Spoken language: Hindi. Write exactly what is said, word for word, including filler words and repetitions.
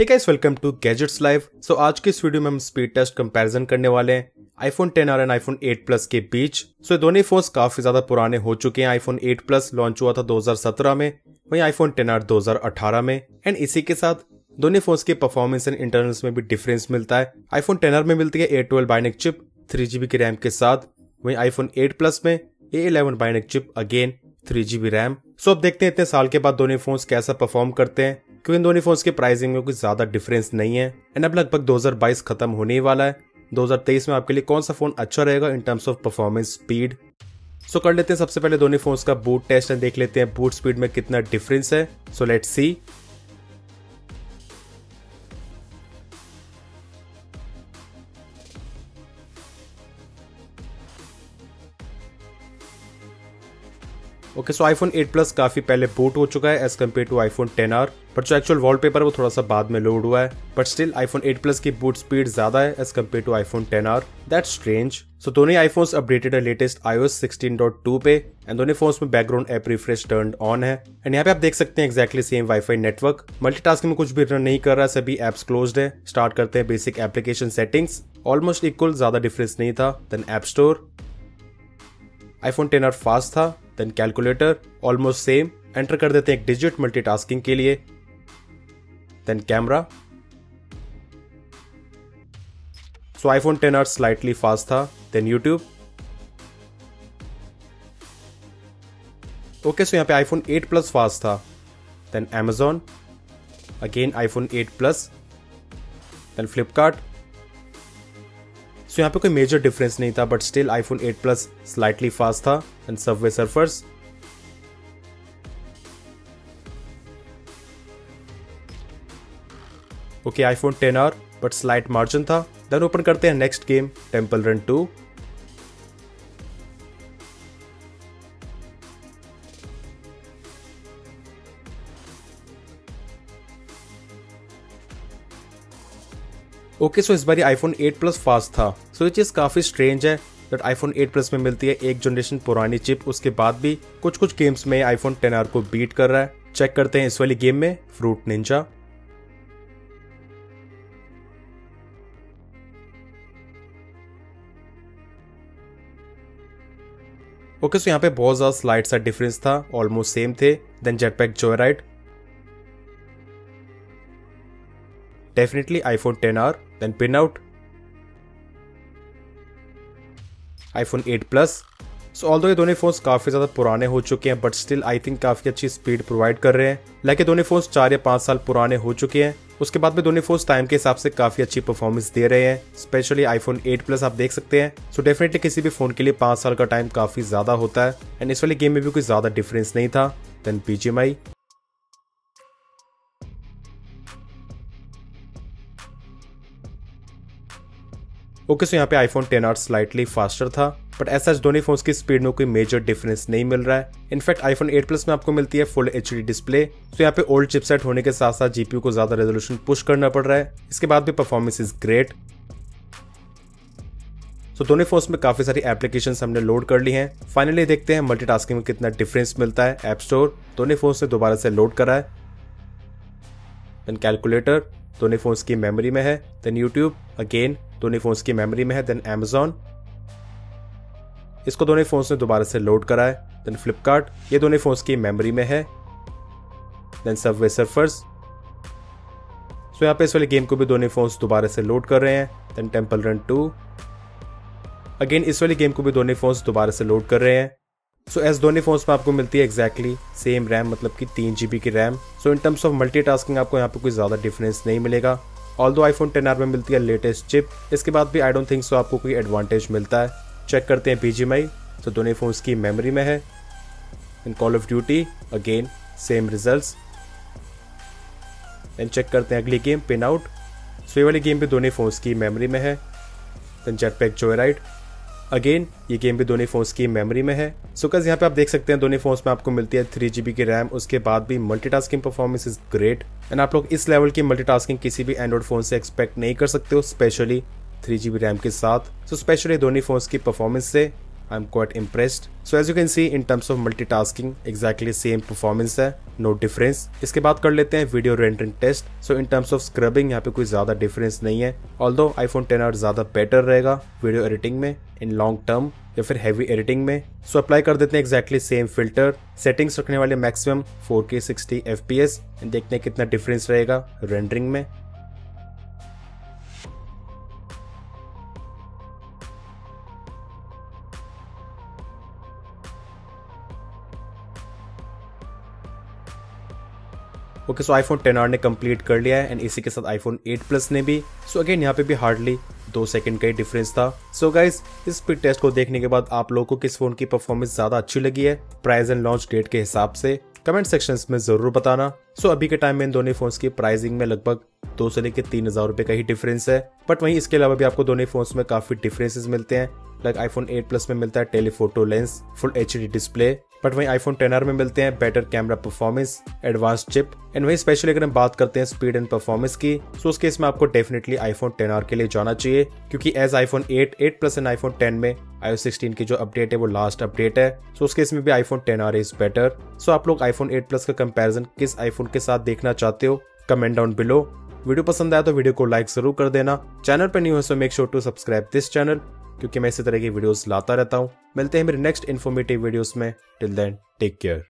Hey guys, welcome to gadgets live. So आज की इस वीडियो में हम स्पीड टेस्ट कंपैरिजन करने वाले हैं iPhone ten R and iPhone eight plus के बीच। सो so, दोनों फोन्स काफी ज्यादा पुराने हो चुके हैं। आईफोन एट प्लस लॉन्च हुआ था दो हज़ार सत्रह में, वहीं आईफोन टेन आर दो हज़ार अठारह में। एंड इसी के साथ दोनों फोन्स के परफॉर्मेंस एंड इंटरनल्स में भी डिफरेंस मिलता है। आईफोन टेन आर में मिलती है A twelve bionic chip three GB की रैम के साथ, वहीं आईफोन एट प्लस में A eleven bionic chip again three GB RAM. So अब देखते हैं इतने साल के बाद दोनों फोन्स कैसा परफॉर्म करते हैं, क्योंकि इन दोनों फोन्स के प्राइसिंग में कुछ ज्यादा डिफरेंस नहीं है। एंड अब लगभग दो हज़ार बाईस खत्म होने ही वाला है। दो हज़ार तेईस में आपके लिए कौन सा फोन अच्छा रहेगा in terms of performance speed. So कर लेते हैं सबसे पहले दोनों फोन्स का बूट टेस्ट एंड देख लेते हैं बूट स्पीड में कितना डिफरेंस है। So let's see. Okay, so iPhone eight plus काफी पहले बूट हो चुका है as compare to iPhone ten R, but जो एक्चुअल वॉलपेपर है वो थोड़ा सा बाद में लोड हुआ है। But still iPhone eight plus की बूट स्पीड ज्यादा है as compare to iPhone ten R. That's strange. So दोनों आईफोन्स अपडेटेड है latest iOS sixteen point two पे एंड दोनों फोन्स में background app refresh turned on है। एंड यहाँ पे आप देख सकते हैं exactly same wifi network. Multitasking में कुछ भी रन नहीं कर रहा है, सभी एप्स क्लोज्ड है। स्टार्ट करते हैं basic application settings, almost equal, ज्यादा डिफरेंस नहीं था। Then app store, iPhone ten R fast था। Then calculator almost same, enter कर देते हैं एक डिजिट मल्टीटास्किंग के लिए। Then camera, so iPhone ten R slightly fast था। Then YouTube. ओके, सो यहां पे आईफोन एट प्लस फास्ट था। Then Amazon, again iPhone eight plus. Then Flipkart. So यहाँ पे कोई मेजर डिफरेंस नहीं था, but still iPhone eight plus slightly fast था। And Subway Surfers. Okay, iPhone ten R but slight margin था। देन ओपन करते हैं next game, Temple Run two. Okay, so इस बार आईफोन एट प्लस फास्ट था। सो ये चीज काफी स्ट्रेंज है दैट आईफोन एट प्लस में मिलती है एक जनरेशन पुरानी चिप, उसके बाद भी कुछ कुछ गेम्स में आईफोन टेन आर को बीट कर रहा है। चेक करते हैं इस वाली गेम में, फ्रूट निंजा। ओके, सो यहाँ पे बहुत ज्यादा स्लाइड सा डिफरेंस था, ऑलमोस्ट सेम थे। Then Jetpack Joyride, definitely iPhone ten R. Then Pinout, iPhone eight plus. So although ये दोनों फोन्स काफी ज्यादा पुराने हो चुके हैं, बट स्टिल आई थिंक काफी अच्छी स्पीड प्रोवाइड कर रहे हैं। लाइक दोनों फोन्स चार या पांच साल पुराने हो चुके हैं, उसके बाद भी दोनों फोन्स टाइम के हिसाब से काफी अच्छी परफॉर्मेंस दे रहे हैं। स्पेशली आईफोन एट प्लस आप देख सकते हैं। सो डेफिनेटली किसी भी फोन के लिए पांच साल का टाइम काफी ज्यादा होता है। एंड इस वाली गेम में भी कोई ज्यादा डिफरेंस नहीं था। देन बीजीएमआई, ओके, सो यहाँ पे iPhone ten R slightly faster था, बट ऐसा दोनों फोन्स की स्पीड में कोई मेजर डिफरेंस नहीं मिल रहा है। इनफैक्ट आईफोन एट प्लस में आपको मिलती है फुल एचडी डिस्प्ले। सो यहाँ पे ओल्ड चिपसेट होने के साथ साथ जीपीयू को ज्यादा रेजोल्यूशन पुश करना पड़ रहा है। इसके बाद भी परफॉर्मेंस इज ग्रेट। सो दोनों फोन्स में काफी सारी एप्लीकेशंस हमने लोड कर ली हैं। फाइनली देखते हैं मल्टीटास्किंग में कितना डिफरेंस मिलता है। ऐप स्टोर दोनों फोन्स ने दोबारा से लोड करा है। देन कैलकुलेटर दोनों फोन्स की मेमोरी में है। देन यूट्यूब अगेन दोनों फोन्स की मेमोरी में है। देन Amazon, इसको दोनों फोन्स ने दोबारा से लोड करा है। देन फ्लिपकार्ट, ये दोनों फोन्स की मेमोरी में है। देन सबवे सर्फर्स, सो यहाँ पे इस वाले गेम को भी दोनों फोन्स दोबारा से लोड कर रहे हैं। Then Temple Run two, again इस वाली गेम को भी दोनों फोन्स दोबारा से लोड कर रहे हैं। सो एस दोनों फोन्स में आपको मिलती है एक्जैक्टली सेम रैम, मतलब कि तीन जीबी की RAM. So in terms of multitasking आपको यहाँ पे कोई ज्यादा डिफरेंस नहीं मिलेगा। ऑल्दो आईफोन टेन आर में मिलती है लेटेस्ट चिप, इसके बाद भी आई डोंट थिंक सो आपको कोई एडवांटेज मिलता है। चेक करते हैं बीजीएमआई, तो दोनों फोन्स की मेमोरी में है। In Call of Duty again same results. Then check करते हैं अगली गेम, पिन आउट। सो ये वाली गेम भी दोनों फोन्स की मेमोरी में है। देन जेटपैक जॉयराइड, अगेन ये गेम भी दोनों फोन्स की मेमोरी में है। सो कज यहाँ पे आप देख सकते हैं दोनों फोन्स में आपको मिलती है थ्री जीबी की रैम, उसके बाद भी multitasking performance is great. And आप लोग इस लेवल की मल्टीटास्किंग किसी भी एंड्रॉइड फोन से एक्सपेक्ट नहीं कर सकते हो, स्पेशली थ्री जीबी रैम के साथ। सो स्पेशली दोनों फोन्स की परफॉर्मेंस से I am quite impressed. So as you can see in terms of multitasking exactly same performance है, नो डिफरेंस। इसके बाद कर लेते हैं video rendering test. So in terms of scrubbing यहाँ पे कोई ज्यादा डिफरेंस नहीं है, ऑल्दो आईफोन टेन आर ज्यादा बेटर रहेगा वीडियो एडिटिंग में इन लॉन्ग टर्म या फिर हैवी एडिटिंग में। सो so, अप्लाई कर देते हैं एग्जैक्टली सेम फिल्टर, सेटिंग्स रखने वाले maximum four K sixty F P S, देखते हैं कितना डिफरेंस रहेगा रेंडरिंग में। Okay so iPhone ten R ने कंप्लीट कर लिया है एंड इसी के साथ आईफोन एट प्लस ने भी। सो so, अगेन यहाँ पे भी हार्डली दो सेकंड का ही डिफरेंस था। सो so, गाइज इस स्पीड टेस्ट को देखने के बाद आप लोगों को किस फोन की परफॉर्मेंस ज्यादा अच्छी लगी है प्राइस एंड लॉन्च डेट के हिसाब से कमेंट सेक्शंस में जरूर बताना। सो so, अभी के टाइम में इन दोनों फोन्स की प्राइसिंग में लगभग दो से लेकर तीन हजार रुपए का ही डिफरेंस है, बट वहीं इसके अलावा भी आपको दोनों फोन्स में काफी डिफरेंसेस मिलते हैं। लाइक आईफोन एट प्लस में मिलता है telephoto lens, full H D display, but वहीं आईफोन टेन आर में मिलते हैं better camera performance, advance chip and वहीं स्पेशली अगर हम बात करते हैं स्पीड एंड परफॉर्मेंस की, सो उस केस में आपको डेफिनेटली आईफोन टेन आर के लिए जाना चाहिए, क्योंकि as iPhone eight, eight plus and iPhone ten में आईओएस सिक्सटीन की जो अपडेट है वो लास्ट अपडेट है। सो उस केस में भी iPhone ten R is better. So आप लोग आईफोन एट प्लस का कंपैरिजन किस आईफोन के साथ देखना चाहते हो कमेंट डाउन बिलो। वीडियो पसंद आया तो वीडियो को लाइक जरूर कर देना, चैनल पर न्यू है so make sure to subscribe this channel, क्योंकि मैं इसी तरह की वीडियोस लाता रहता हूँ। मिलते हैं मेरे नेक्स्ट इन्फॉर्मेटिव वीडियोस में, टिल देन टेक केयर।